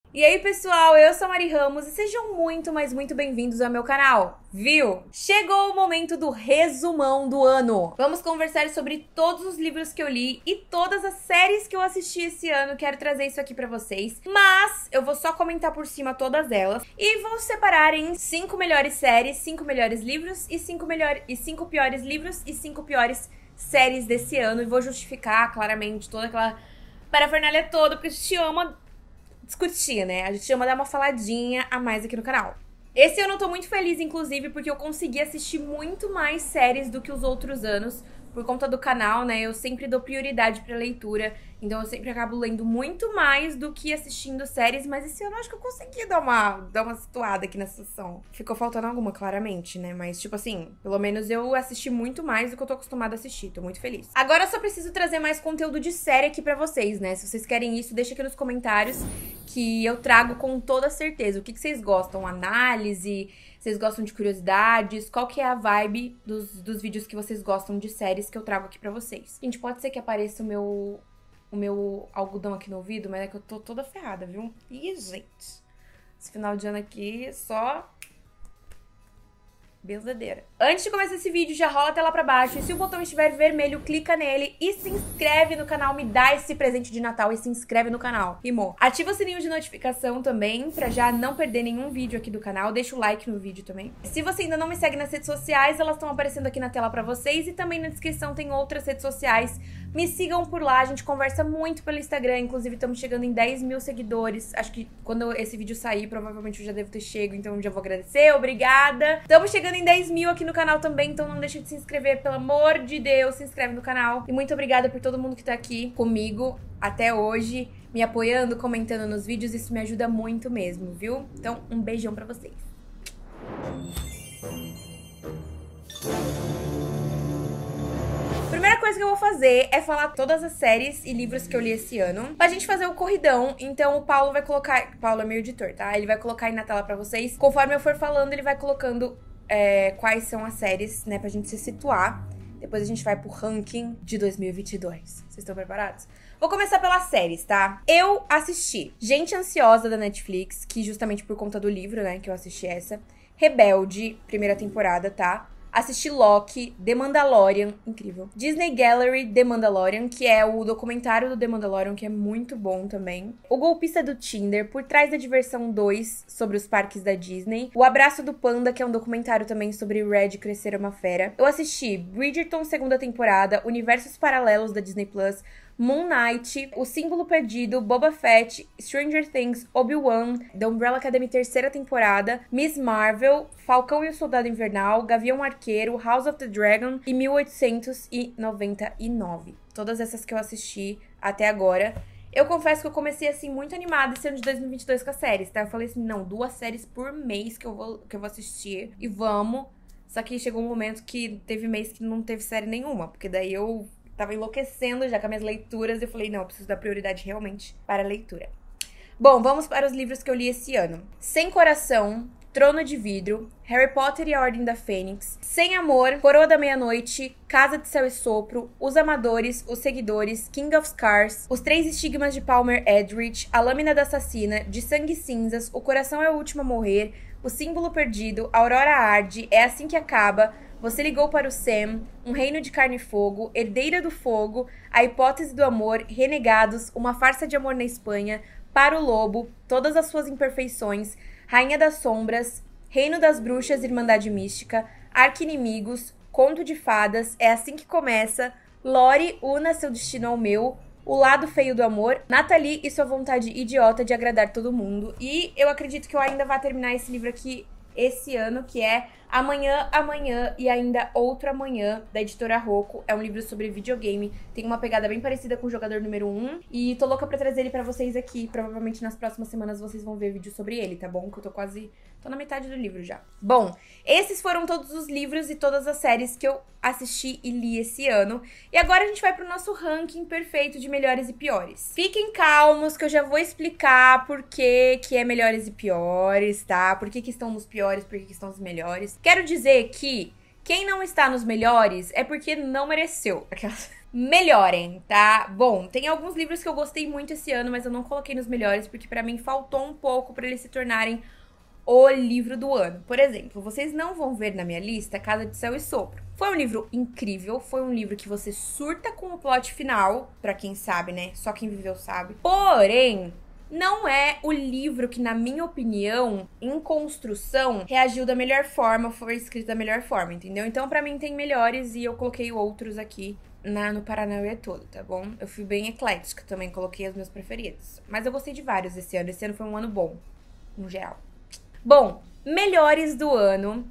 E aí, pessoal, eu sou a Mari Ramos e sejam muito, mas muito bem-vindos ao meu canal, viu? Chegou o momento do resumão do ano. Vamos conversar sobre todos os livros que eu li e todas as séries que eu assisti esse ano. Quero trazer isso aqui pra vocês, mas eu vou só comentar por cima todas elas e vou separar em 5 melhores séries, 5 melhores livros e 5 piores livros e 5 piores séries desse ano. E vou justificar claramente toda aquela parafernália toda, porque a gente ama discutir, né? A gente ama dar uma faladinha a mais aqui no canal. Esse ano eu tô muito feliz, inclusive, porque eu consegui assistir muito mais séries do que os outros anos. Por conta do canal, né? Eu sempre dou prioridade pra leitura. Então eu sempre acabo lendo muito mais do que assistindo séries. Mas esse ano eu acho que eu consegui dar uma situada aqui na sessão. Ficou faltando alguma, claramente, né? Mas, tipo assim, pelo menos eu assisti muito mais do que eu tô acostumada a assistir. Tô muito feliz. Agora eu só preciso trazer mais conteúdo de série aqui pra vocês, né? Se vocês querem isso, deixa aqui nos comentários que eu trago com toda certeza. O que vocês gostam? Análise? Vocês gostam de curiosidades? Qual que é a vibe dos vídeos que vocês gostam de séries que eu trago aqui pra vocês? Gente, pode ser que apareça o meu algodão aqui no ouvido, mas é que eu tô toda ferrada, viu? Ih, gente. Esse final de ano aqui, só benzadeira. Antes de começar esse vídeo, já rola a tela pra baixo. E se o botão estiver vermelho, clica nele e se inscreve no canal. Me dá esse presente de Natal e se inscreve no canal. Rimou. Ativa o sininho de notificação também, pra já não perder nenhum vídeo aqui do canal. Deixa o like no vídeo também. Se você ainda não me segue nas redes sociais, elas estão aparecendo aqui na tela pra vocês. E também na descrição tem outras redes sociais. Me sigam por lá, a gente conversa muito pelo Instagram. Inclusive, estamos chegando em 10 mil seguidores. Acho que quando esse vídeo sair, provavelmente eu já devo ter chego. Então, eu já vou agradecer. Obrigada. Estamos chegando em 10 mil aqui no canal também. Então, não deixa de se inscrever. Pelo amor de Deus, se inscreve no canal. E muito obrigada por todo mundo que tá aqui comigo até hoje, me apoiando, comentando nos vídeos. Isso me ajuda muito mesmo, viu? Então, um beijão pra vocês. Primeira coisa que eu vou fazer é falar todas as séries e livros que eu li esse ano, pra gente fazer o corridão. Então o Paulo vai colocar... Paulo é meu editor, tá? Ele vai colocar aí na tela pra vocês. Conforme eu for falando, ele vai colocando quais são as séries, né? Pra gente se situar. Depois a gente vai pro ranking de 2022. Vocês estão preparados? Vou começar pelas séries, tá? Eu assisti Gente Ansiosa, da Netflix, que justamente por conta do livro, né, que eu assisti essa. Rebelde, primeira temporada, tá? Assisti Loki, The Mandalorian, incrível. Disney Gallery, The Mandalorian, que é o documentário do The Mandalorian, que é muito bom também. O Golpista do Tinder, Por Trás da Diversão 2, sobre os parques da Disney. O Abraço do Panda, que é um documentário também sobre Red crescer uma fera. Eu assisti Bridgerton, segunda temporada, Universos Paralelos da Disney Plus, Moon Knight, O Símbolo Perdido, Boba Fett, Stranger Things, Obi-Wan, The Umbrella Academy terceira temporada, Miss Marvel, Falcão e o Soldado Invernal, Gavião Arqueiro, House of the Dragon e 1899. Todas essas que eu assisti até agora. Eu confesso que eu comecei, assim, muito animada esse ano de 2022 com as séries, tá? Eu falei assim, não, 2 séries por mês que eu vou assistir e vamos. Só que chegou um momento que teve mês que não teve série nenhuma, porque daí eu tava enlouquecendo já com as minhas leituras. Eu falei, não, eu preciso dar prioridade realmente para a leitura. Bom, vamos para os livros que eu li esse ano. Sem Coração, Trono de Vidro, Harry Potter e a Ordem da Fênix, Sem Amor, Coroa da Meia-Noite, Casa de Céu e Sopro, Os Amadores, Os Seguidores, King of Scars, Os Três Estigmas de Palmer Eldritch, A Lâmina da Assassina, De Sangue e Cinzas, O Coração é o Último a Morrer, O Símbolo Perdido, Aurora Arde, É Assim que Acaba, Você Ligou para o Sam, Um Reino de Carne e Fogo, Herdeira do Fogo, A Hipótese do Amor, Renegados, Uma Farsa de Amor na Espanha, Para o Lobo, Todas as Suas Imperfeições, Rainha das Sombras, Reino das Bruxas, Irmandade Mística, Arqui-Inimigos, Conto de Fadas, É Assim que Começa, Lore, Una Seu Destino ao Meu, O Lado Feio do Amor, Nathalie e Sua Vontade Idiota de Agradar Todo Mundo. E eu acredito que eu ainda vá terminar esse livro aqui esse ano, que é Amanhã, Amanhã e Ainda Outro Amanhã, da editora Rocco. É um livro sobre videogame, tem uma pegada bem parecida com o Jogador Número 1. E tô louca pra trazer ele pra vocês aqui. Provavelmente nas próximas semanas vocês vão ver vídeo sobre ele, tá bom? Que eu tô na metade do livro já. Bom, esses foram todos os livros e todas as séries que eu assisti e li esse ano. E agora a gente vai pro nosso ranking perfeito de melhores e piores. Fiquem calmos que eu já vou explicar por que é melhores e piores, tá? Por que estão nos piores, por que estão nos melhores. Quero dizer que quem não está nos melhores é porque não mereceu. Aquelas... melhorem, tá? Bom, tem alguns livros que eu gostei muito esse ano, mas eu não coloquei nos melhores, porque pra mim faltou um pouco pra eles se tornarem o livro do ano. Por exemplo, vocês não vão ver na minha lista Casa de Céu e Sopro. Foi um livro incrível, foi um livro que você surta com o plot final, pra quem sabe, né? Só quem viveu sabe. Porém, não é o livro que, na minha opinião, em construção, reagiu da melhor forma, foi escrito da melhor forma, entendeu? Então, pra mim, tem melhores e eu coloquei outros aqui no Paranauê todo, tá bom? Eu fui bem eclética também, coloquei os meus preferidos. Mas eu gostei de vários esse ano. Esse ano foi um ano bom, no geral. Bom, melhores do ano.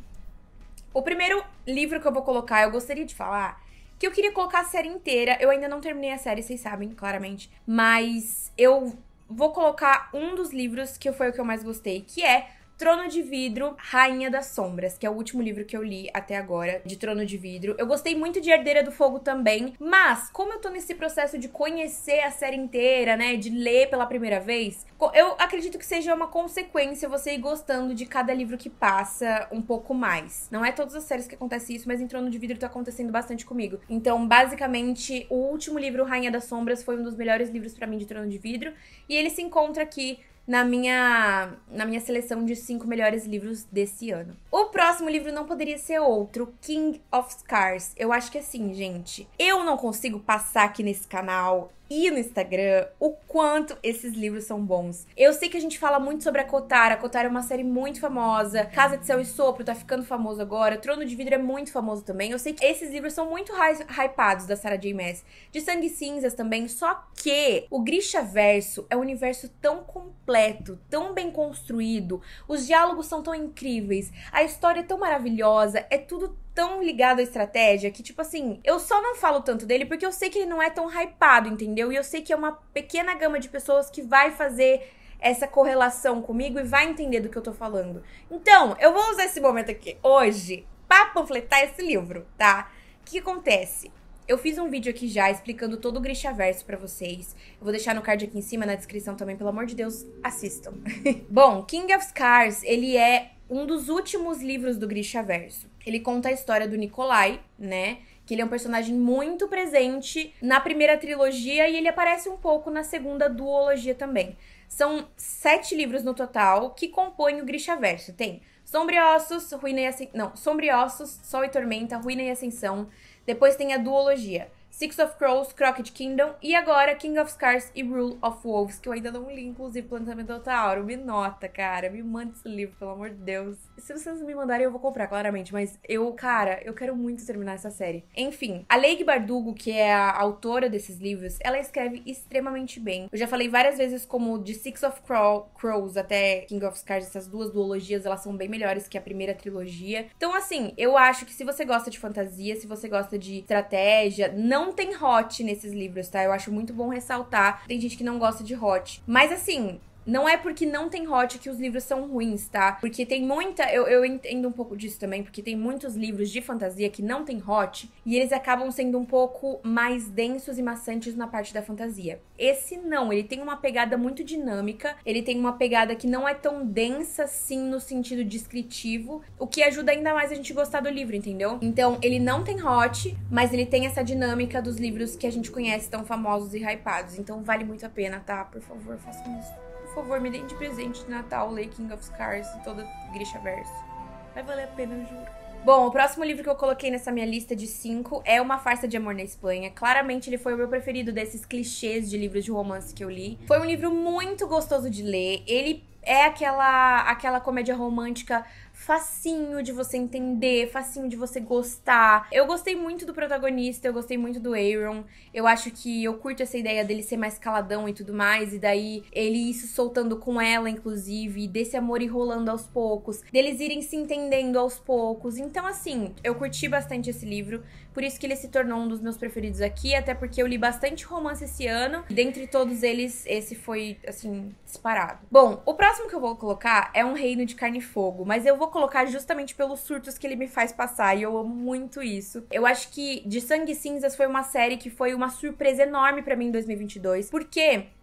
O primeiro livro que eu vou colocar, eu gostaria de falar que eu queria colocar a série inteira. Eu ainda não terminei a série, vocês sabem, claramente. Mas eu vou colocar um dos livros que foi o que eu mais gostei, que é Trono de Vidro, Rainha das Sombras, que é o último livro que eu li até agora, de Trono de Vidro. Eu gostei muito de Herdeira do Fogo também, mas como eu tô nesse processo de conhecer a série inteira, né, de ler pela primeira vez, eu acredito que seja uma consequência você ir gostando de cada livro que passa um pouco mais. Não é todas as séries que acontece isso, mas em Trono de Vidro tá acontecendo bastante comigo. Então, basicamente, o último livro, Rainha das Sombras, foi um dos melhores livros pra mim de Trono de Vidro, e ele se encontra aqui na minha seleção de 5 melhores livros desse ano. O próximo livro não poderia ser outro, King of Scars. Eu acho que assim, gente, eu não consigo passar aqui nesse canal e no Instagram o quanto esses livros são bons. Eu sei que a gente fala muito sobre a Kotara. A Kotara é uma série muito famosa. Casa de Céu e Sopro tá ficando famoso agora. Trono de Vidro é muito famoso também. Eu sei que esses livros são muito hypados da Sarah J. Maas. De Sangue e Cinzas também. Só que o Grishaverso é um universo tão completo, tão bem construído. Os diálogos são tão incríveis. A história é tão maravilhosa. É tudo tão ligado à estratégia que, tipo assim, eu só não falo tanto dele porque eu sei que ele não é tão hypado, entendeu? E eu sei que é uma pequena gama de pessoas que vai fazer essa correlação comigo e vai entender do que eu tô falando. Então, eu vou usar esse momento aqui hoje pra panfletar esse livro, tá? O que acontece? Eu fiz um vídeo aqui já explicando todo o Grishaverso pra vocês. Eu vou deixar no card aqui em cima, na descrição também, pelo amor de Deus, assistam. Bom, King of Scars, ele é um dos últimos livros do Grishaverso. Ele conta a história do Nikolai, né? Que ele é um personagem muito presente na primeira trilogia e ele aparece um pouco na segunda duologia também. São 7 livros no total que compõem o Grishaverso. Tem Sombriossos, Ruína e Ascensão... Não, Sombriossos, Sol e Tormenta, Ruína e Ascensão. Depois tem a duologia Six of Crows, Crooked Kingdom e agora King of Scars e Rule of Wolves, que eu ainda não li, inclusive, Plantamento do Otauro. Me nota, cara, me manda esse livro, pelo amor de Deus. Se vocês me mandarem, eu vou comprar, claramente, mas eu quero muito terminar essa série. Enfim, a Leigh Bardugo, que é a autora desses livros, ela escreve extremamente bem. Eu já falei várias vezes como de Six of Crows até King of Scars, essas duas duologias, elas são bem melhores que a primeira trilogia. Então, assim, eu acho que se você gosta de fantasia, se você gosta de estratégia, não tem hot nesses livros, tá? Eu acho muito bom ressaltar. Tem gente que não gosta de hot. Mas, assim, não é porque não tem hot que os livros são ruins, tá? Porque tem muita... Eu entendo um pouco disso também, porque tem muitos livros de fantasia que não tem hot e eles acabam sendo um pouco mais densos e maçantes na parte da fantasia. Esse não, ele tem uma pegada muito dinâmica, ele tem uma pegada que não é tão densa assim no sentido descritivo, o que ajuda ainda mais a gente gostar do livro, entendeu? Então, ele não tem hot, mas ele tem essa dinâmica dos livros que a gente conhece, tão famosos e hypados. Então, vale muito a pena, tá? Por favor, façam isso. Por favor, me deem de presente de Natal, Leigh King of Scars e todo o Grishaverso. Vai valer a pena, eu juro. Bom, o próximo livro que eu coloquei nessa minha lista de 5 é Uma Farsa de Amor na Espanha. Claramente ele foi o meu preferido desses clichês de livros de romance que eu li. Foi um livro muito gostoso de ler. Ele é aquela comédia romântica facinho de você entender, facinho de você gostar. Eu gostei muito do protagonista, eu gostei muito do Aaron. Eu acho que eu curto essa ideia dele ser mais caladão e tudo mais, e daí ele ir se soltando com ela, inclusive, desse amor ir rolando aos poucos, deles irem se entendendo aos poucos. Então, assim, eu curti bastante esse livro, por isso que ele se tornou um dos meus preferidos aqui, até porque eu li bastante romance esse ano, e dentre todos eles, esse foi, assim, disparado. Bom, o próximo que eu vou colocar é Um Reino de Carne e Fogo, mas eu vou colocar justamente pelos surtos que ele me faz passar, e eu amo muito isso. Eu acho que De Sangue e Cinzas foi uma série que foi uma surpresa enorme pra mim em 2022, porque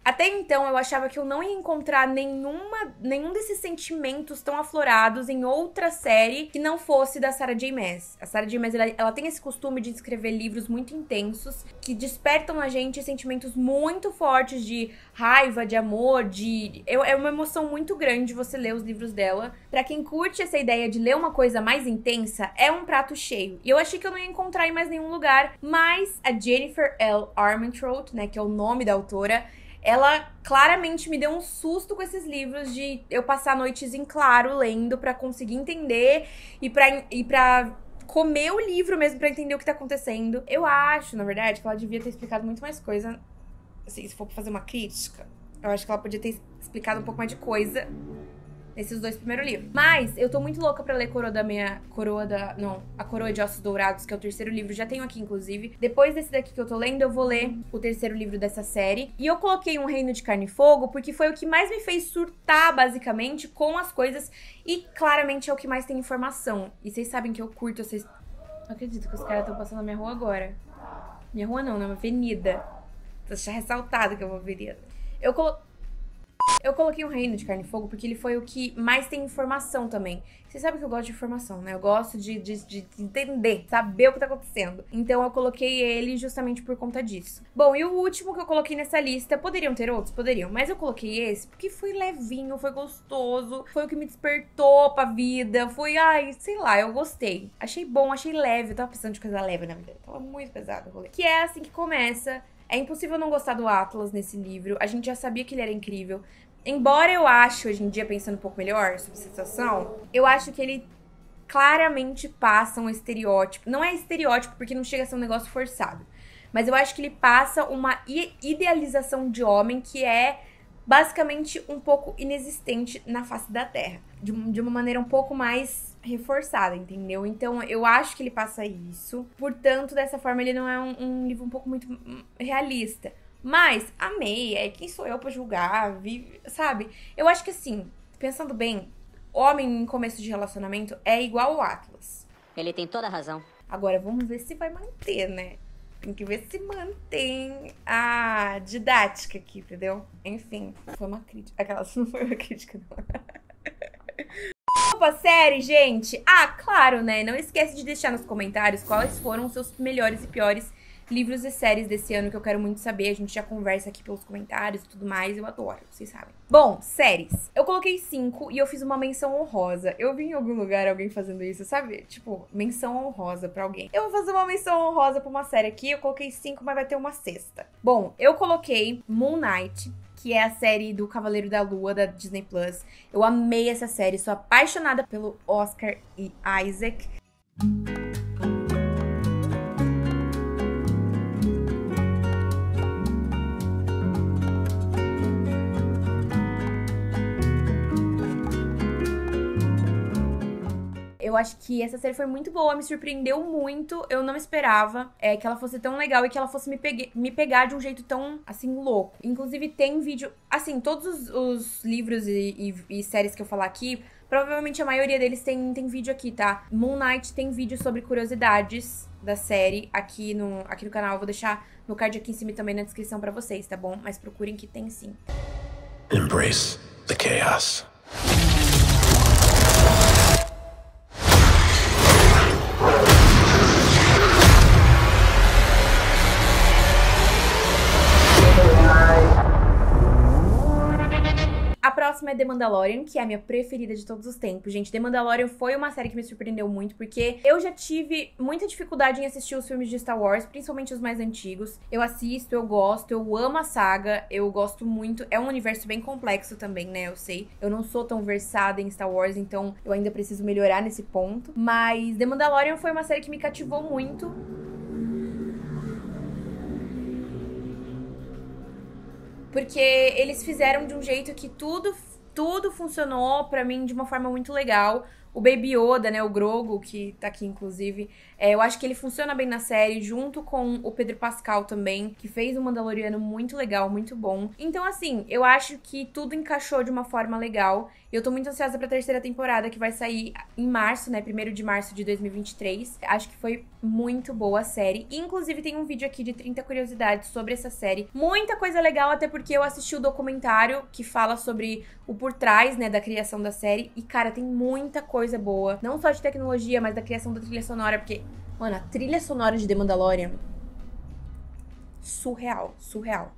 Até então, eu achava que eu não ia encontrar nenhum desses sentimentos tão aflorados em outra série que não fosse da Sarah J. Maas. A Sarah J. Maas, ela tem esse costume de escrever livros muito intensos, que despertam na gente sentimentos muito fortes de raiva, de amor, é uma emoção muito grande você ler os livros dela. Pra quem curte essa ideia de ler uma coisa mais intensa, é um prato cheio. E eu achei que eu não ia encontrar em mais nenhum lugar, mas a Jennifer L. Armentrout, né, que é o nome da autora, ela claramente me deu um susto com esses livros de eu passar noites em claro lendo pra conseguir entender e pra comer o livro mesmo pra entender o que tá acontecendo. Eu acho, na verdade, que ela devia ter explicado muito mais coisa. Assim, se for pra fazer uma crítica, eu acho que ela podia ter explicado um pouco mais de coisa nesses 2 primeiros livros. Mas eu tô muito louca pra ler A Coroa de Ossos Dourados, que é o 3º livro. Já tenho aqui, inclusive. Depois desse daqui que eu tô lendo, eu vou ler o 3º livro dessa série. E eu coloquei Um Reino de Carne e Fogo porque foi o que mais me fez surtar, basicamente, com as coisas. E claramente é o que mais tem informação. E vocês sabem que eu curto, vocês... Não acredito que os caras estão passando na minha rua agora. Minha rua não, é uma avenida. Tô deixando ressaltado que é uma avenida. Eu coloquei Um Reino de Carne e Fogo porque ele foi o que mais tem informação também. Vocês sabem que eu gosto de informação, né? Eu gosto de entender, saber o que tá acontecendo. Então eu coloquei ele justamente por conta disso. Bom, e o último que eu coloquei nessa lista, poderiam ter outros? Poderiam. Mas eu coloquei esse porque foi levinho, foi gostoso, foi o que me despertou pra vida. Foi, sei lá, eu gostei. Achei bom, achei leve. Eu tava precisando de coisa leve na vida. Tava muito pesado o rolê. Que é assim que começa. É impossível não gostar do Atlas nesse livro. A gente já sabia que ele era incrível. Embora eu acho, hoje em dia, pensando um pouco melhor sobre essa situação, eu acho que ele claramente passa um estereótipo. Não é estereótipo porque não chega a ser um negócio forçado. Mas eu acho que ele passa uma idealização de homem que é basicamente um pouco inexistente na face da Terra. De uma maneira um pouco mais reforçada, entendeu? Então, eu acho que ele passa isso. Portanto, dessa forma, ele não é um livro um pouco muito realista. Mas, amei. Quem sou eu pra julgar? Sabe? Eu acho que, assim, pensando bem, homem em começo de relacionamento é igual ao Atlas. Ele tem toda a razão. Agora, vamos ver se vai manter, né? Tem que ver se mantém a didática aqui, entendeu? Enfim, foi uma crítica. Aquelas não foi uma crítica, não. Opa, série, gente! Claro, né? Não esquece de deixar nos comentários quais foram os seus melhores e piores livros e séries desse ano, que eu quero muito saber. A gente já conversa aqui pelos comentários e tudo mais. Eu adoro, vocês sabem. Bom, séries. Eu coloquei 5 e eu fiz uma menção honrosa. Eu vi em algum lugar alguém fazendo isso, sabe? Tipo, menção honrosa pra alguém. Eu vou fazer uma menção honrosa pra uma série aqui. Eu coloquei 5, mas vai ter uma sexta. Bom, eu coloquei Moon Knight, que é a série do Cavaleiro da Lua, da Disney Plus. Eu amei essa série, sou apaixonada pelo Oscar e Isaac. Eu acho que essa série foi muito boa, me surpreendeu muito. Eu não esperava que ela fosse tão legal e que ela fosse me pegar de um jeito tão, assim, louco. Inclusive, tem vídeo... Assim, todos os livros e séries que eu falar aqui, provavelmente a maioria deles tem vídeo aqui, tá? Moon Knight tem vídeo sobre curiosidades da série aqui no canal. Eu vou deixar no card aqui em cima e também na descrição pra vocês, tá bom? Mas procurem que tem sim. Embrace the chaos. A próxima é The Mandalorian, que é a minha preferida de todos os tempos. Gente, The Mandalorian foi uma série que me surpreendeu muito, porque eu já tive muita dificuldade em assistir os filmes de Star Wars, principalmente os mais antigos. Eu assisto, eu gosto, eu amo a saga, eu gosto muito. É um universo bem complexo também, né? Eu sei. Eu não sou tão versada em Star Wars, então eu ainda preciso melhorar nesse ponto. Mas The Mandalorian foi uma série que me cativou muito. Porque eles fizeram de um jeito que tudo funcionou pra mim de uma forma muito legal. O Baby Yoda, né, o Grogu, que tá aqui, inclusive, eu acho que ele funciona bem na série, junto com o Pedro Pascal também, que fez um Mandaloriano muito legal, muito bom. Então, assim, eu acho que tudo encaixou de uma forma legal. Eu tô muito ansiosa pra terceira temporada, que vai sair em março, né, 1º de março de 2023. Acho que foi muito boa a série. Inclusive, tem um vídeo aqui de 30 curiosidades sobre essa série. Muita coisa legal, até porque eu assisti o documentário que fala sobre o por trás, né, da criação da série. E, cara, tem muita coisa boa. Não só de tecnologia, mas da criação da trilha sonora. Porque, mano, a trilha sonora de The Mandalorian... surreal, surreal.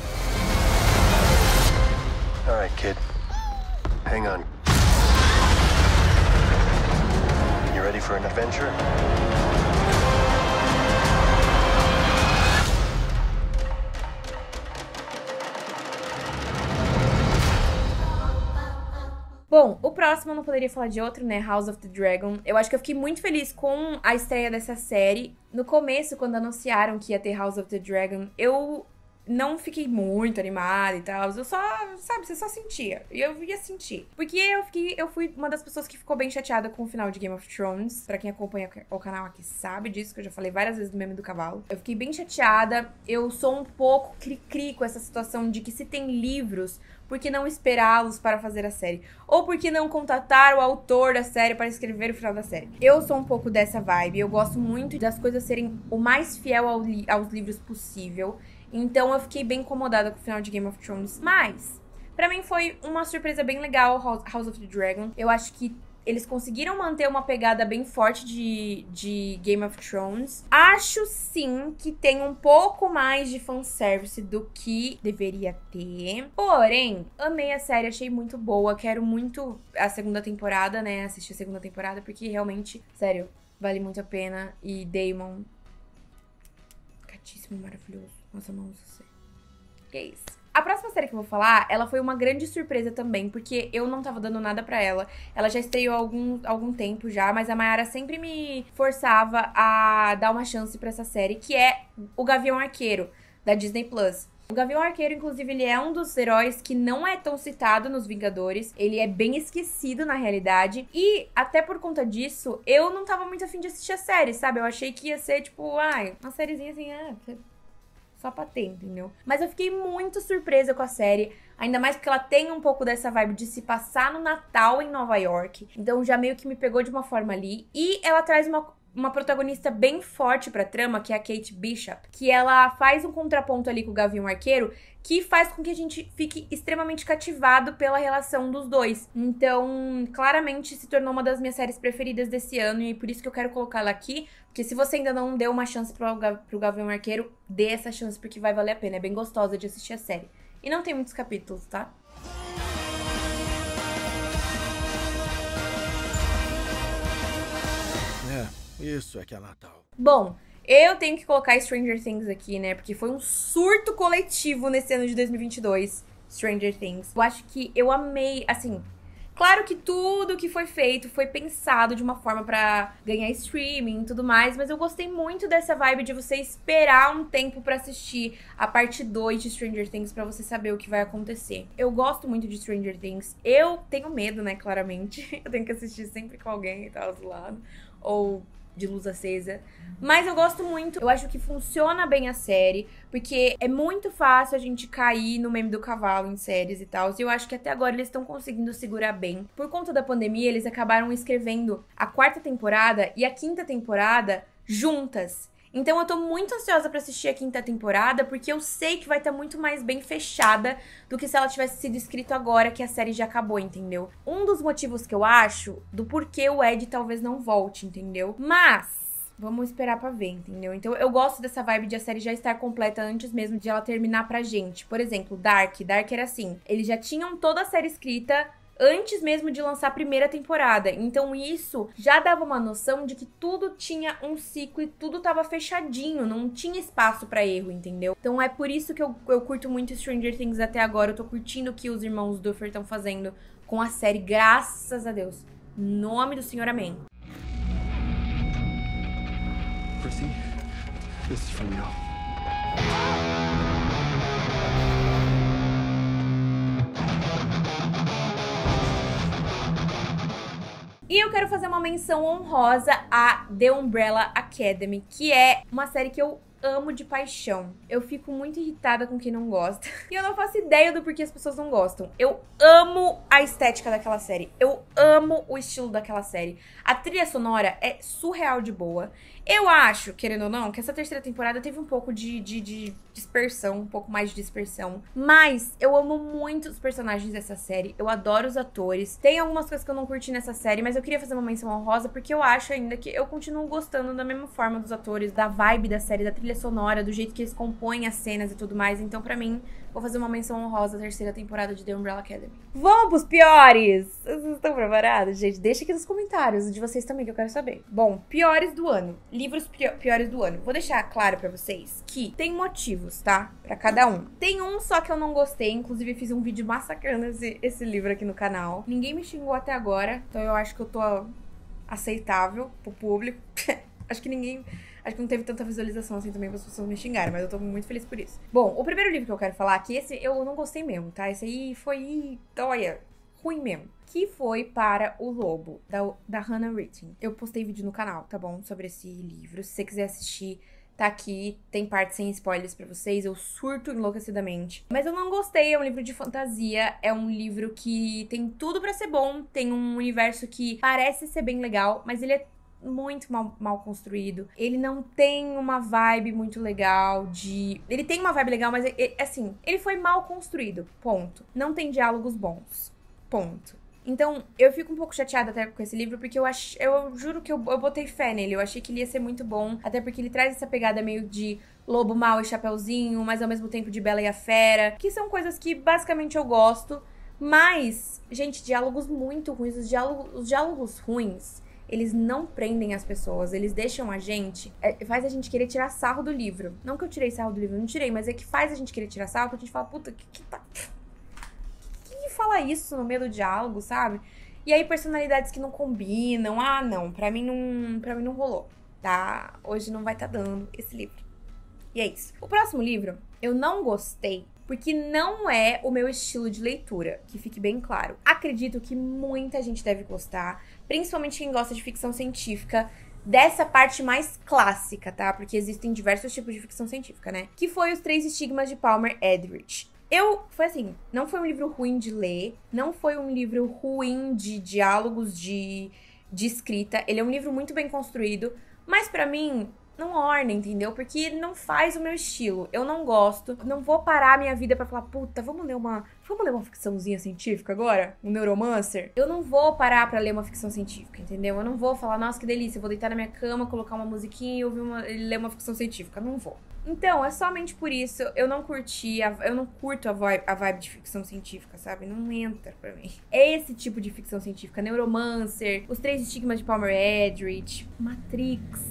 Alright, kid. Hang on. You ready for an adventure? Bom, o próximo eu não poderia falar de outro, né? House of the Dragon. Eu acho que eu fiquei muito feliz com a estreia dessa série. No começo, quando anunciaram que ia ter House of the Dragon, eu não fiquei muito animada e tal. Eu só, sabe, você só sentia. E eu ia sentir. Porque eu fui uma das pessoas que ficou bem chateada com o final de Game of Thrones. Pra quem acompanha o canal aqui sabe disso, que eu já falei várias vezes do meme do cavalo. Eu fiquei bem chateada. Eu sou um pouco cri-cri com essa situação de que se tem livros, por que não esperá-los para fazer a série? Ou por que não contatar o autor da série para escrever o final da série? Eu sou um pouco dessa vibe. Eu gosto muito das coisas serem o mais fiel aos livros possível. Então eu fiquei bem incomodada com o final de Game of Thrones. Mas, pra mim foi uma surpresa bem legal House of the Dragon. Eu acho que eles conseguiram manter uma pegada bem forte de Game of Thrones. Acho, sim, que tem um pouco mais de fanservice do que deveria ter. Porém, amei a série, achei muito boa. Quero muito a segunda temporada, né? Assistir a segunda temporada, porque realmente, sério, vale muito a pena. E Daemon, gatíssimo, maravilhoso. Nossa, amamos você. Que é isso. A próxima série que eu vou falar, ela foi uma grande surpresa também, porque eu não tava dando nada pra ela. Ela já estreou há algum tempo já, mas a Mayara sempre me forçava a dar uma chance pra essa série, que é o Gavião Arqueiro, da Disney+. O Gavião Arqueiro, inclusive, ele é um dos heróis que não é tão citado nos Vingadores. Ele é bem esquecido, na realidade. E, até por conta disso, eu não tava muito afim de assistir a série, sabe? Eu achei que ia ser, tipo, uma sériezinha assim, só pra ter, entendeu? Mas eu fiquei muito surpresa com a série, ainda mais porque ela tem um pouco dessa vibe de se passar no Natal em Nova York. Então já meio que me pegou de uma forma ali. E ela traz uma protagonista bem forte pra trama, que é a Kate Bishop, que ela faz um contraponto ali com o Gavião Arqueiro, que faz com que a gente fique extremamente cativado pela relação dos dois. Então, claramente se tornou uma das minhas séries preferidas desse ano, e por isso que eu quero colocar ela aqui, porque se você ainda não deu uma chance pro Gavião Arqueiro, dê essa chance, porque vai valer a pena, é bem gostosa de assistir a série. E não tem muitos capítulos, tá? Isso é que é Natal. Bom, eu tenho que colocar Stranger Things aqui, né? Porque foi um surto coletivo nesse ano de 2022, Stranger Things. Eu acho que eu amei, assim... Claro que tudo que foi feito foi pensado de uma forma pra ganhar streaming e tudo mais, mas eu gostei muito dessa vibe de você esperar um tempo pra assistir a parte 2 de Stranger Things pra você saber o que vai acontecer. Eu gosto muito de Stranger Things. Eu tenho medo, né, claramente. Eu tenho que assistir sempre com alguém e tal do lado. Ou de luz acesa. Mas eu gosto muito. Eu acho que funciona bem a série, porque é muito fácil a gente cair no meme do cavalo em séries e tal. E eu acho que até agora eles estão conseguindo segurar bem. Por conta da pandemia, eles acabaram escrevendo a 4ª temporada e a 5ª temporada juntas. Então eu tô muito ansiosa pra assistir a 5ª temporada, porque eu sei que vai estar muito mais bem fechada do que se ela tivesse sido escrito agora que a série já acabou, entendeu? Um dos motivos que eu acho do porquê o Ed talvez não volte, entendeu? Mas vamos esperar pra ver, entendeu? Então eu gosto dessa vibe de a série já estar completa antes mesmo de ela terminar pra gente. Por exemplo, Dark era assim, eles já tinham toda a série escrita antes mesmo de lançar a 1ª temporada. Então isso já dava uma noção de que tudo tinha um ciclo e tudo tava fechadinho, não tinha espaço pra erro, entendeu? Então é por isso que eu curto muito Stranger Things até agora. Eu tô curtindo o que os irmãos Duffer estão fazendo com a série, graças a Deus. Em nome do Senhor, amém. Prissy, this is from you. E eu quero fazer uma menção honrosa a The Umbrella Academy, que é uma série que eu amo de paixão. Eu fico muito irritada com quem não gosta. E eu não faço ideia do porquê as pessoas não gostam. Eu amo a estética daquela série. Eu amo o estilo daquela série. A trilha sonora é surreal de boa. Eu acho, querendo ou não, que essa terceira temporada teve um pouco de dispersão, um pouco mais de dispersão. Mas eu amo muito os personagens dessa série. Eu adoro os atores. Tem algumas coisas que eu não curti nessa série, mas eu queria fazer uma menção honrosa porque eu acho ainda que eu continuo gostando da mesma forma dos atores, da vibe da série, da trilha sonora, do jeito que eles compõem as cenas e tudo mais. Então, pra mim, vou fazer uma menção honrosa da terceira temporada de The Umbrella Academy. Vamos pros piores! Vocês estão preparados, gente? Deixa aqui nos comentários, de vocês também, que eu quero saber. Bom, piores do ano. Livros piores do ano. Vou deixar claro pra vocês que tem motivos, tá? Pra cada um. Tem um só que eu não gostei, inclusive fiz um vídeo massacrando esse livro aqui no canal. Ninguém me xingou até agora, então eu acho que eu tô aceitável pro público. Acho que não teve tanta visualização assim também para as pessoas me xingarem, mas eu tô muito feliz por isso. Bom, o primeiro livro que eu quero falar, que esse eu não gostei mesmo, tá? Esse aí foi, olha, ruim mesmo. Que foi Para o Lobo, da Hannah Written. Eu postei vídeo no canal, tá bom? Sobre esse livro. Se você quiser assistir, tá aqui. Tem parte sem spoilers pra vocês. Eu surto enlouquecidamente. Mas eu não gostei. É um livro de fantasia. É um livro que tem tudo pra ser bom. Tem um universo que parece ser bem legal, mas ele é muito mal construído. Ele não tem uma vibe muito legal Ele tem uma vibe legal, mas assim, ele foi mal construído, ponto. Não tem diálogos bons, ponto. Então, eu fico um pouco chateada até com esse livro, porque eu juro que eu botei fé nele. Eu achei que ele ia ser muito bom, até porque ele traz essa pegada meio de Lobo Mau e Chapeuzinho, mas ao mesmo tempo de Bela e a Fera, que são coisas que basicamente eu gosto. Mas, gente, diálogos muito ruins. Os diálogos ruins, eles não prendem as pessoas, eles deixam a gente, faz a gente querer tirar sarro do livro. Não que eu tirei sarro do livro, não tirei, mas é que faz a gente querer tirar sarro, porque a gente fala, puta, que fala isso no meio do diálogo, sabe? E aí personalidades que não combinam, não, pra mim não rolou, tá? Hoje não vai tá dando esse livro. E é isso. O próximo livro, eu não gostei, porque não é o meu estilo de leitura, que fique bem claro. Acredito que muita gente deve gostar, principalmente quem gosta de ficção científica, dessa parte mais clássica, tá? Porque existem diversos tipos de ficção científica, né? Que foi Os Três Estigmas de Palmer Eldritch. Foi assim, não foi um livro ruim de ler, não foi um livro ruim de diálogos, de escrita. Ele é um livro muito bem construído, mas pra mim não orna, entendeu? Porque não faz o meu estilo. Eu não gosto. Não vou parar a minha vida pra falar, puta, vamos ler uma ficçãozinha científica agora? Um neuromancer? Eu não vou parar pra ler uma ficção científica, entendeu? Eu não vou falar, nossa, que delícia, eu vou deitar na minha cama, colocar uma musiquinha e ler uma ficção científica. Não vou. Então, é somente por isso, eu não curto a vibe de ficção científica, sabe? Não entra pra mim. É esse tipo de ficção científica, Neuromancer, Os Três Estigmas de Palmer Eldritch, Matrix.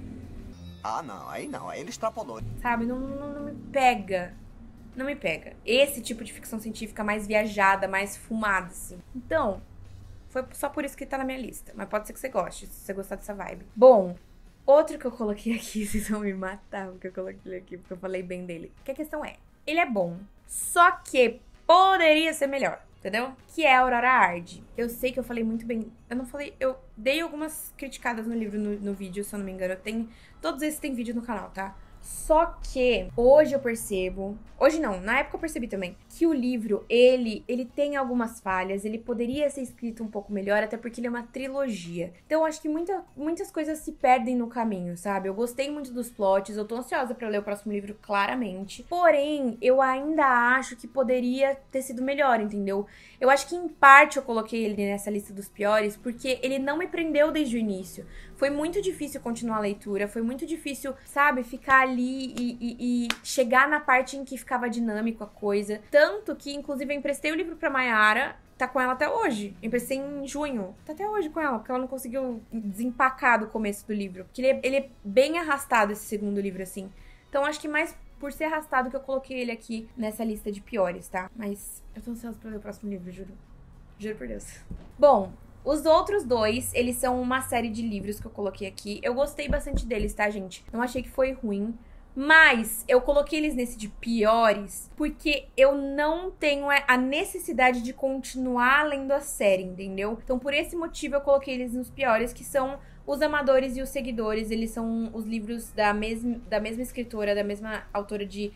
Não, aí ele extrapolou. Sabe, não me pega. Não me pega. Esse tipo de ficção científica mais viajada, mais fumada, assim. Então, foi só por isso que tá na minha lista. Mas pode ser que você goste, se você gostar dessa vibe. Bom, outro que eu coloquei aqui, vocês vão me matar porque eu coloquei aqui, porque eu falei bem dele. Que a questão é, ele é bom, só que poderia ser melhor, entendeu? Que é a Aurora Ard. Eu sei que eu falei muito bem. Eu dei algumas criticadas no livro, no vídeo, se eu não me engano. Todos esses tem vídeo no canal, tá? Só que hoje eu percebo, hoje não, na época eu percebi também, que o livro, ele tem algumas falhas, ele poderia ser escrito um pouco melhor, até porque ele é uma trilogia. Então eu acho que muitas coisas se perdem no caminho, sabe? Eu gostei muito dos plots, eu tô ansiosa pra ler o próximo livro, claramente. Porém, eu ainda acho que poderia ter sido melhor, entendeu? Eu acho que em parte eu coloquei ele nessa lista dos piores, porque ele não me prendeu desde o início. Foi muito difícil continuar a leitura, foi muito difícil, sabe, ficar ali e chegar na parte em que ficava dinâmico a coisa. Tanto que, inclusive, eu emprestei o livro pra Mayara, tá com ela até hoje. Eu emprestei em junho, tá até hoje com ela, porque ela não conseguiu desempacar do começo do livro. Porque ele é bem arrastado, esse segundo livro, assim. Então, acho que mais por ser arrastado que eu coloquei ele aqui nessa lista de piores, tá? Mas eu tô ansiosa pra ler o próximo livro, juro. Juro por Deus. Bom, os outros dois, eles são uma série de livros que eu coloquei aqui. Eu gostei bastante deles, tá, gente? Não achei que foi ruim, Mas eu coloquei eles nesse de piores porque eu não tenho a necessidade de continuar lendo a série, entendeu? Então, por esse motivo, eu coloquei eles nos piores, que são Os Amadores e os Seguidores. Eles são os livros da mesma escritora, da mesma autora de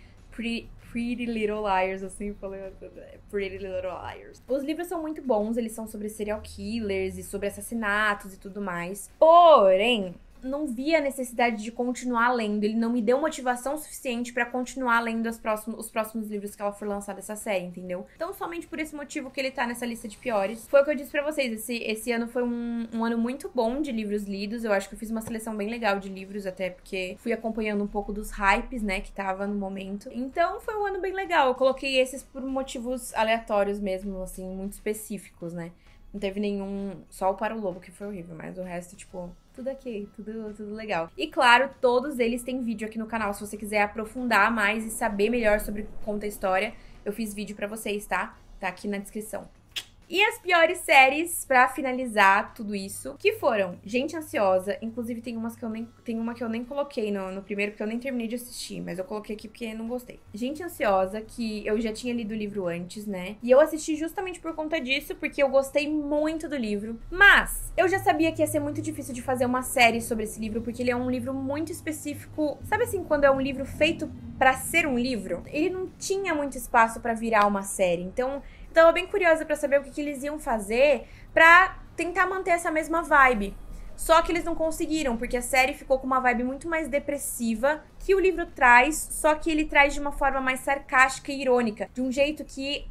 Pretty Little Liars, assim, falei, Pretty Little Liars. Os livros são muito bons, eles são sobre serial killers e sobre assassinatos e tudo mais. Porém, não vi a necessidade de continuar lendo. Ele não me deu motivação suficiente pra continuar lendo os próximos livros que ela for lançar dessa série, entendeu? Então, somente por esse motivo que ele tá nessa lista de piores. Foi o que eu disse pra vocês, esse ano foi um ano muito bom de livros lidos. Eu acho que eu fiz uma seleção bem legal de livros, até porque fui acompanhando um pouco dos hypes, né, que tava no momento. Então, foi um ano bem legal. Eu coloquei esses por motivos aleatórios mesmo, assim, muito específicos, né? Não teve nenhum... Só o Para o Lobo, que foi horrível, mas o resto, tipo... Tudo ok, tudo legal. E claro, todos eles têm vídeo aqui no canal. Se você quiser aprofundar mais e saber melhor sobre Conta a História, eu fiz vídeo pra vocês, tá? Tá aqui na descrição. E as piores séries, pra finalizar tudo isso, que foram Gente Ansiosa. Inclusive tem uma que eu nem coloquei no primeiro, porque eu nem terminei de assistir, mas eu coloquei aqui porque não gostei. Gente Ansiosa, que eu já tinha lido o livro antes, né? E eu assisti justamente por conta disso, porque eu gostei muito do livro. Mas eu já sabia que ia ser muito difícil de fazer uma série sobre esse livro, porque ele é um livro muito específico. Sabe assim, quando é um livro feito pra ser um livro? Ele não tinha muito espaço pra virar uma série, então... Eu tava bem curiosa pra saber o que eles iam fazer pra tentar manter essa mesma vibe. Só que eles não conseguiram, porque a série ficou com uma vibe muito mais depressiva que o livro traz, só que ele traz de uma forma mais sarcástica e irônica. De um jeito que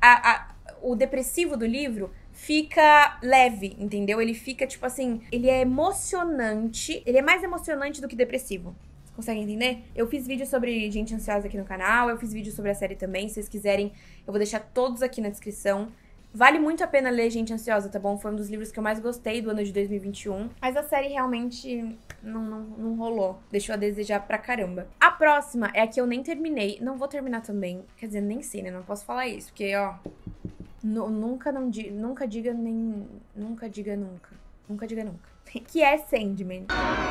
o depressivo do livro fica leve, entendeu? Ele fica, tipo assim, ele é emocionante, ele é mais emocionante do que depressivo. Consegue entender? Eu fiz vídeo sobre Gente Ansiosa aqui no canal, eu fiz vídeo sobre a série também, se vocês quiserem, eu vou deixar todos aqui na descrição. Vale muito a pena ler Gente Ansiosa, tá bom? Foi um dos livros que eu mais gostei do ano de 2021, mas a série realmente não rolou, deixou a desejar pra caramba. A próxima é a que eu nem terminei, não vou terminar também, quer dizer, nem sei, né? Não posso falar isso, porque, ó, nunca diga nunca, que é Sandman.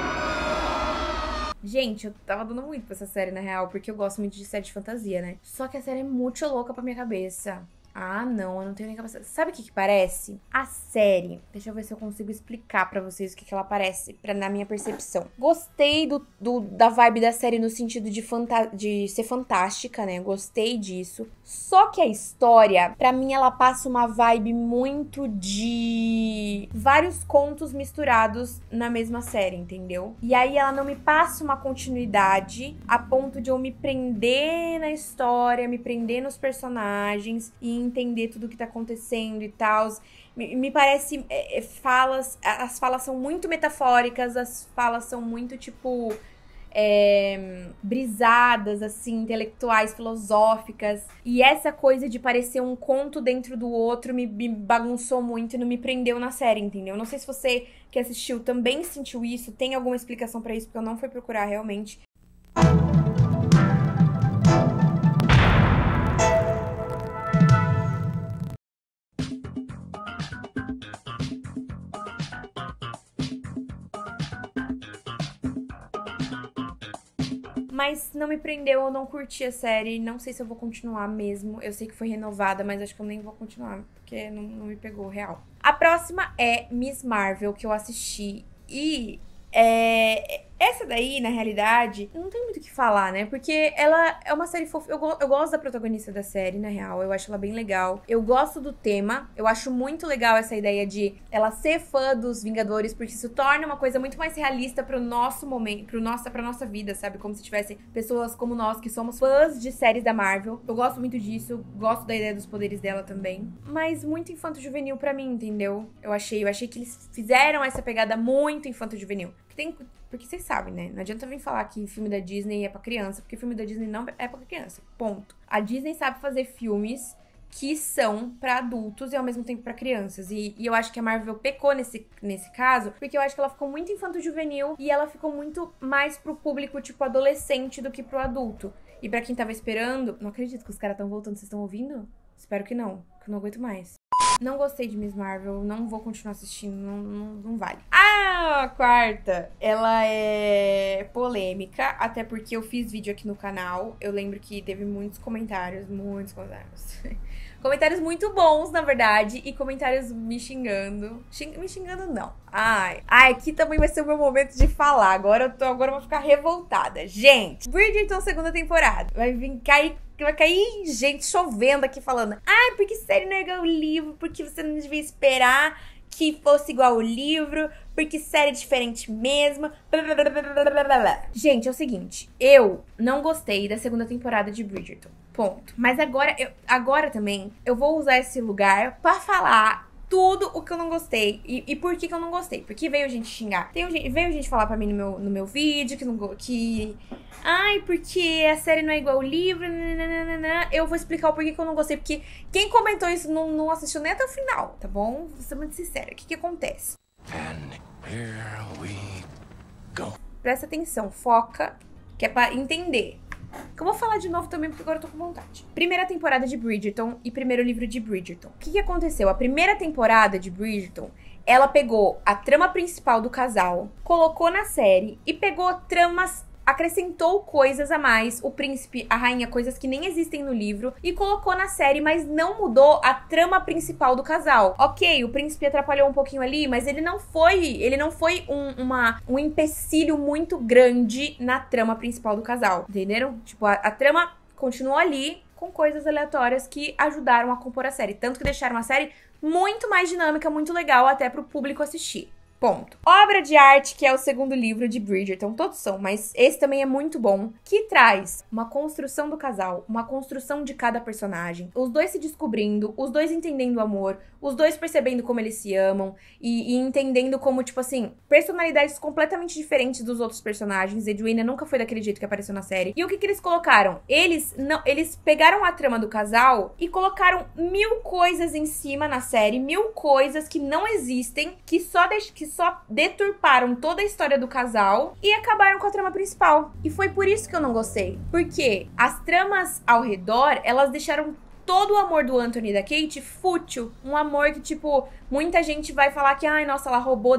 Gente, eu tava dando muito pra essa série, na real, porque eu gosto muito de série de fantasia, né? Só que a série é muito louca pra minha cabeça. Ah, não, eu não tenho nem capacidade. Sabe o que parece? A série, deixa eu ver se eu consigo explicar pra vocês o que ela parece, na minha percepção. Gostei da vibe da série no sentido de ser fantástica, né? Gostei disso. Só que a história, pra mim, ela passa uma vibe muito de vários contos misturados na mesma série, entendeu? E aí ela não me passa uma continuidade a ponto de eu me prender na história, me prender nos personagens e entender tudo o que tá acontecendo e tal. Me parece as falas são muito metafóricas, as falas são muito, tipo, brisadas, assim, intelectuais, filosóficas. E essa coisa de parecer um conto dentro do outro me bagunçou muito e não me prendeu na série, entendeu? Não sei se você que assistiu também sentiu isso, tem alguma explicação pra isso, porque eu não fui procurar realmente. Mas não me prendeu, eu não curti a série, não sei se eu vou continuar mesmo. Eu sei que foi renovada, mas acho que eu nem vou continuar, porque não me pegou real. A próxima é Miss Marvel, que eu assisti, e essa daí, na realidade, não tem muito o que falar, né? Porque ela é uma série fofa. Eu gosto da protagonista da série, na real. Eu acho ela bem legal. Eu gosto do tema. Eu acho muito legal essa ideia de ela ser fã dos Vingadores, porque isso torna uma coisa muito mais realista pro nosso momento, pra nossa vida, sabe? Como se tivesse pessoas como nós, que somos fãs de séries da Marvel. Eu gosto muito disso. Gosto da ideia dos poderes dela também. Mas muito infanto-juvenil pra mim, entendeu? Eu achei que eles fizeram essa pegada muito infanto-juvenil. Porque vocês sabem, né? Não adianta vir falar que filme da Disney é pra criança, porque filme da Disney não é pra criança. Ponto. A Disney sabe fazer filmes que são pra adultos e ao mesmo tempo pra crianças. E eu acho que a Marvel pecou nesse caso, porque eu acho que ela ficou muito infanto-juvenil e ela ficou muito mais pro público, tipo, adolescente do que pro adulto. E pra quem tava esperando... Não acredito que os caras estão voltando. Vocês estão ouvindo? Espero que não eu não aguento mais. Não gostei de Miss Marvel, não vou continuar assistindo, não vale. A quarta, ela é polêmica, até porque eu fiz vídeo aqui no canal. Eu lembro que teve muitos comentários. Comentários muito bons, na verdade, e comentários me xingando. Me xingando, não. Ai, aqui também vai ser o meu momento de falar. Agora eu vou ficar revoltada. Gente, Bridgerton, segunda temporada. Vai cair gente chovendo aqui falando: porque série não é igual o livro, porque você não devia esperar que fosse igual o livro, porque série é diferente mesmo. Gente, é o seguinte, eu não gostei da segunda temporada de Bridgerton. Ponto. Mas agora também eu vou usar esse lugar pra falar tudo o que eu não gostei. E por que eu não gostei? Porque veio gente xingar. Veio gente falar pra mim no meu vídeo porque a série não é igual ao livro. Eu vou explicar o porquê que eu não gostei. Porque quem comentou isso não assistiu nem até o final, tá bom? Vou ser muito sincera. O que acontece? And here we go. Presta atenção, foca, que é pra entender. Que eu vou falar de novo também, porque agora eu tô com vontade. Primeira temporada de Bridgerton e primeiro livro de Bridgerton. O que aconteceu? A primeira temporada de Bridgerton, ela pegou a trama principal do casal, colocou na série e pegou tramas, acrescentou coisas a mais, o príncipe, a rainha, coisas que nem existem no livro, e colocou na série, mas não mudou a trama principal do casal. Ok, o príncipe atrapalhou um pouquinho ali, mas ele não foi um empecilho muito grande na trama principal do casal, entenderam? Tipo, a trama continuou ali com coisas aleatórias que ajudaram a compor a série, tanto que deixaram a série muito mais dinâmica, muito legal até pro público assistir. Ponto. Obra de arte, que é o segundo livro de Bridgerton, todos são, mas esse também é muito bom, que traz uma construção do casal, uma construção de cada personagem, os dois se descobrindo, os dois entendendo o amor, os dois percebendo como eles se amam e entendendo como, tipo assim, personalidades completamente diferentes dos outros personagens. Edwina nunca foi daquele jeito que apareceu na série. E o que eles colocaram? Eles pegaram a trama do casal e colocaram 1000 coisas em cima na série, 1000 coisas que não existem, que só deturparam toda a história do casal e acabaram com a trama principal. E foi por isso que eu não gostei. Porque as tramas ao redor, elas deixaram todo o amor do Anthony e da Kate fútil. Um amor que, tipo, muita gente vai falar que, nossa, ela roubou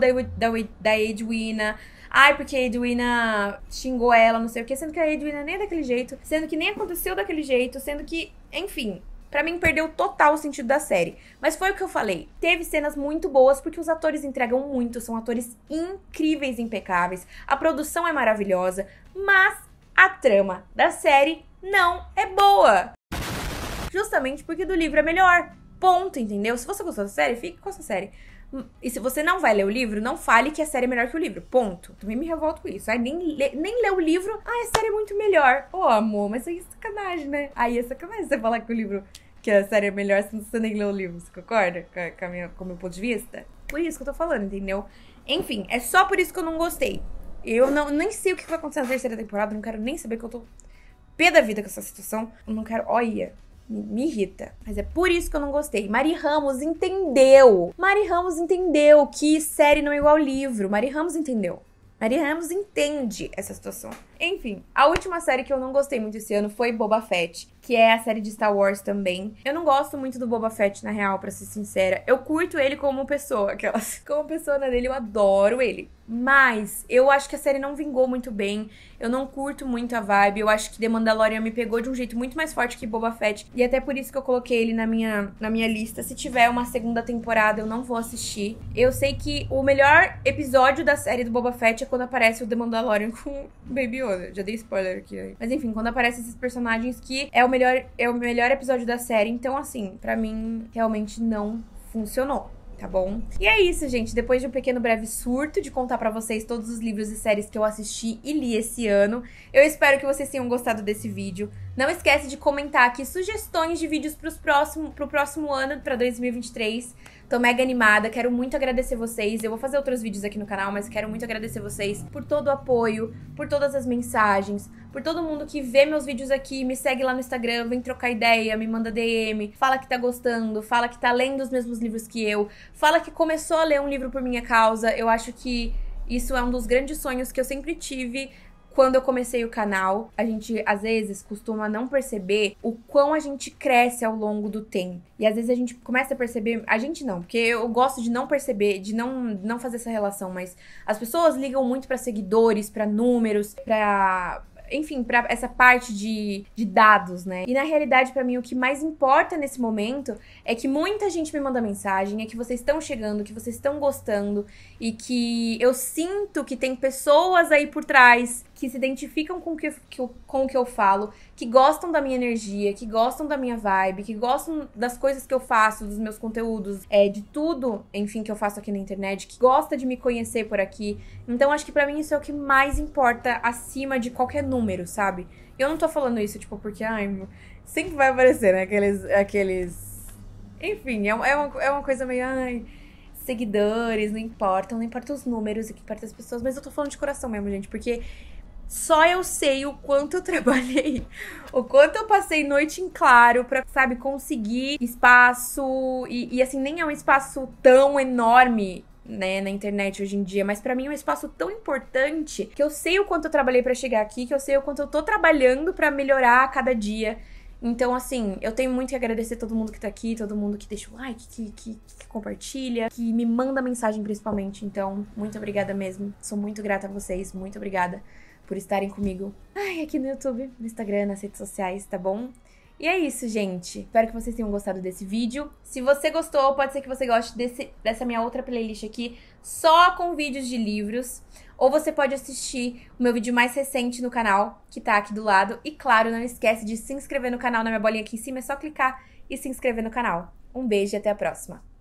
da Edwina. Porque a Edwina xingou ela, não sei o que. Sendo que a Edwina nem é daquele jeito. Sendo que nem aconteceu daquele jeito. Sendo que, enfim, pra mim perdeu total o sentido da série. Mas foi o que eu falei. Teve cenas muito boas porque os atores entregam muito. São atores incríveis, impecáveis. A produção é maravilhosa. Mas a trama da série não é boa. Justamente porque do livro é melhor. Ponto, entendeu? Se você gostou da série, fique com essa série. E se você não vai ler o livro, não fale que a série é melhor que o livro. Ponto. Também me revolto com isso. Nem lê o livro. A série é muito melhor. Amor, mas isso é sacanagem, né? É sacanagem você falar que o livro, que a série é melhor se você nem lê o livro. Você concorda com o meu ponto de vista? Por isso que eu tô falando, entendeu? Enfim, é só por isso que eu não gostei. Eu nem sei o que vai acontecer na terceira temporada. Não quero nem saber, que eu tô pé da vida com essa situação. Eu não quero... Olha... Me irrita. Mas é por isso que eu não gostei. Mari Ramos entendeu. Mari Ramos entendeu que série não é igual ao livro. Mari Ramos entendeu. Mari Ramos entende essa situação. Enfim, a última série que eu não gostei muito esse ano foi Boba Fett, que é a série de Star Wars também. Eu não gosto muito do Boba Fett, na real, pra ser sincera. Eu curto ele como pessoa, como pessoa dele, eu adoro ele. Mas eu acho que a série não vingou muito bem. Eu não curto muito a vibe. Eu acho que The Mandalorian me pegou de um jeito muito mais forte que Boba Fett. E até por isso que eu coloquei ele na minha lista. Se tiver uma segunda temporada, eu não vou assistir. Eu sei que o melhor episódio da série do Boba Fett é quando aparece o The Mandalorian com Baby Yoda. Já dei spoiler aqui. Mas enfim, quando aparecem esses personagens, que é o melhor episódio da série. Então, assim, pra mim, realmente não funcionou. Tá bom? E é isso, gente. Depois de um pequeno breve surto de contar pra vocês todos os livros e séries que eu assisti e li esse ano, eu espero que vocês tenham gostado desse vídeo. Não esquece de comentar aqui sugestões de vídeos pro próximo ano, pra 2023. Tô mega animada, quero muito agradecer vocês. Eu vou fazer outros vídeos aqui no canal, mas quero muito agradecer vocês por todo o apoio, por todas as mensagens, por todo mundo que vê meus vídeos aqui, me segue lá no Instagram, vem trocar ideia, me manda DM, fala que tá gostando, fala que tá lendo os mesmos livros que eu, fala que começou a ler um livro por minha causa. Eu acho que isso é um dos grandes sonhos que eu sempre tive quando eu comecei o canal. A gente, às vezes, costuma não perceber o quão a gente cresce ao longo do tempo. E às vezes a gente começa a perceber... A gente não, porque eu gosto de não perceber, de não fazer essa relação, mas as pessoas ligam muito pra seguidores, pra números, pra... Enfim, pra essa parte de dados, né? E na realidade, pra mim, o que mais importa nesse momento é que muita gente me manda mensagem, é que vocês estão chegando, que vocês estão gostando e que eu sinto que tem pessoas aí por trás que se identificam com o que eu falo, que gostam da minha energia, que gostam da minha vibe, que gostam das coisas que eu faço, dos meus conteúdos, de tudo, enfim, que eu faço aqui na internet, que gosta de me conhecer por aqui. Então, acho que pra mim isso é o que mais importa acima de qualquer número, sabe? Eu não tô falando isso, tipo, porque, sempre vai aparecer, né? Aqueles... Enfim, é uma coisa meio, seguidores, não importa os números, o que importa as pessoas, mas eu tô falando de coração mesmo, gente, porque só eu sei o quanto eu trabalhei, o quanto eu passei noite em claro pra, sabe, conseguir espaço, e assim, nem é um espaço tão enorme, né, na internet hoje em dia, mas pra mim é um espaço tão importante que eu sei o quanto eu trabalhei pra chegar aqui, que eu sei o quanto eu tô trabalhando pra melhorar a cada dia. Então, assim, eu tenho muito que agradecer todo mundo que tá aqui, todo mundo que deixa o like, que compartilha, que me manda mensagem principalmente. Então, muito obrigada mesmo. Sou muito grata a vocês, muito obrigada por estarem comigo aqui no YouTube, no Instagram, nas redes sociais, tá bom? E é isso, gente. Espero que vocês tenham gostado desse vídeo. Se você gostou, pode ser que você goste dessa minha outra playlist aqui, só com vídeos de livros. Ou você pode assistir o meu vídeo mais recente no canal, que tá aqui do lado. E claro, não esquece de se inscrever no canal, na minha bolinha aqui em cima. É só clicar e se inscrever no canal. Um beijo e até a próxima.